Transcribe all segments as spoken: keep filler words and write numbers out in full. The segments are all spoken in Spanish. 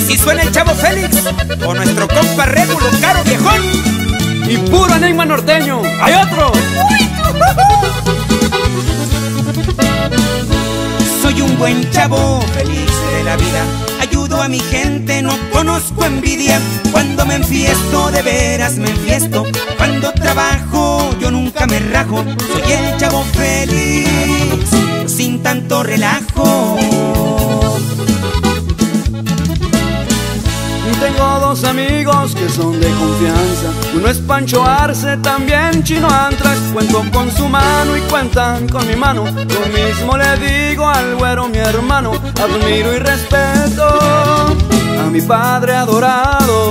si suena el Chavo Félix o nuestro compa Régulo Caro viejón. Y puro enigma norteño, ¡hay otro! Soy un buen chavo, feliz de la vida. Ayudo a mi gente, no conozco envidia. Cuando me enfiesto, de veras me enfiesto. Cuando trabajo, yo nunca me rajo. Soy el chavo feliz, sin tanto relajo. Tengo dos amigos que son de confianza. Uno es Pancho Arce, también Chino Antras. Cuento con su mano y cuentan con mi mano. Lo mismo le digo al güero mi hermano. Admiro y respeto a mi padre adorado.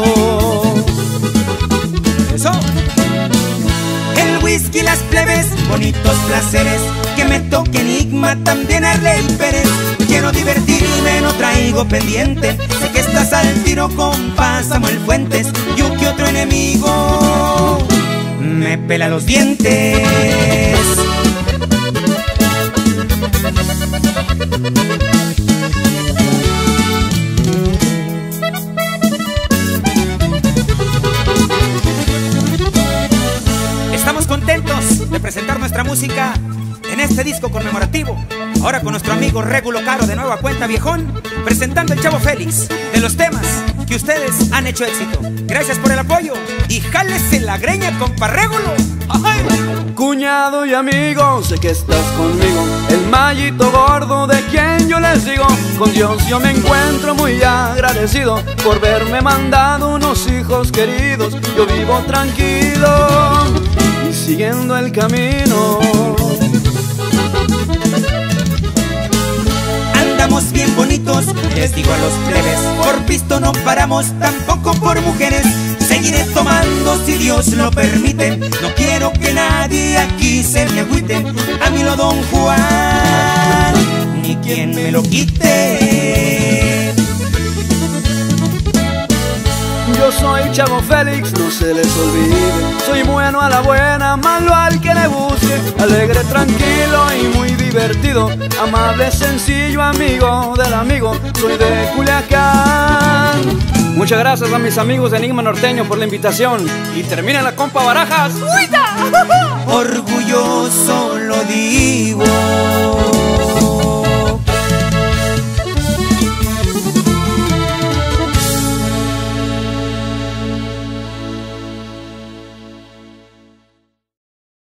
Eso. El whisky, las plebes, bonitos placeres. Que me toque Enigma, también Arley Pérez. Quiero divertirme, no traigo pendiente. Sé que estás al tiro, compa Samuel Fuentes. Yo que otro enemigo me pela los dientes. Estamos contentos de presentar nuestra música en este disco conmemorativo. Ahora con nuestro amigo Régulo Caro de nueva cuenta viejón, presentando el Chavo Félix, de los temas que ustedes han hecho éxito. Gracias por el apoyo y jálese la greña, compa Régulo. ¡Ay! Cuñado y amigo, sé que estás conmigo, el mallito gordo de quien yo les digo. Con Dios yo me encuentro muy agradecido por verme mandado unos hijos queridos. Yo vivo tranquilo y siguiendo el camino. Andamos bien bonitos, les digo a los plebes. Por pisto no paramos, tampoco por mujeres. Seguiré tomando si Dios lo permite. No quiero que nadie aquí se me agüite. A mí lo don Juan, ni quien me lo quite. Yo soy Chavo Félix, no se les olvide. Soy bueno a la buena, malo al que le busque. Alegre, tranquilo y muy divertido. Amable, sencillo, amigo del amigo. Soy de Culiacán. Muchas gracias a mis amigos de Enigma Norteño por la invitación. Y termina la compa Barajas. Orgulloso